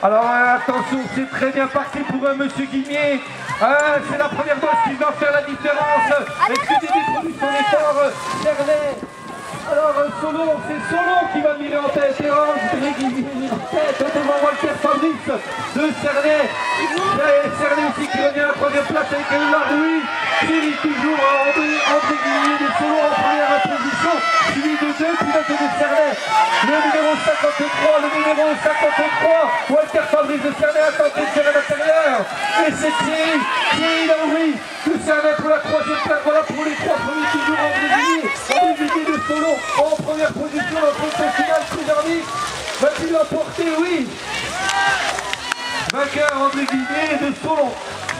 Alors attention, c'est très bien parti pour Monsieur Guimier. C'est la première dose qui va faire la différence. Est-ce que Dédé produit son effort? Cernet. Alors Solon, c'est Solon qui va virer en tête. Et André Guimier en tête devant Walter Fabrice de Cernet. Cernet aussi qui revient à la troisième place avec Larouille. Suivi toujours André Guimier de Solon en première position. Suivi de deux pilotes de Cernet. Le numéro 53, le numéro 53, Walter Fabrice de Cernet a tenté de faire à l'intérieur. Et c'est Thierry Larouille de Cernet pour la troisième place. Voilà pour les trois premiers toujours André Guimier de Solon en première position. La position finale, Trugarny va-t-il l'emporter? Oui. Vainqueur André Guimier de Solon.